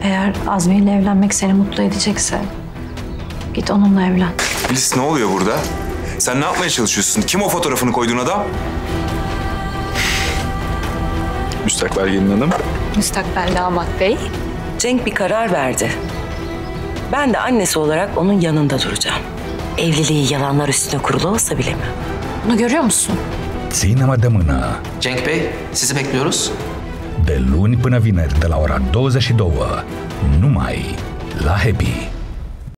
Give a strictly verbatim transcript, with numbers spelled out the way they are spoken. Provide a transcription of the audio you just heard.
Eğer Azmi ile evlenmek seni mutlu edecekse git onunla evlen. Filiz, ne oluyor burada? Sen ne yapmaya çalışıyorsun? Kim o fotoğrafını koyduğun adam? Müstakbel gelin hanım. Müstakbel damat bey. Cenk bir karar verdi. Ben de annesi olarak onun yanında duracağım. Evliliği yalanlar üstüne kurulu olsa bile mi? Bunu görüyor musun? Ține-mă de mână. Cenk Bey, sizi bekliyoruz. De luni până vineri, de la ora douăzeci și două, numai la Happy.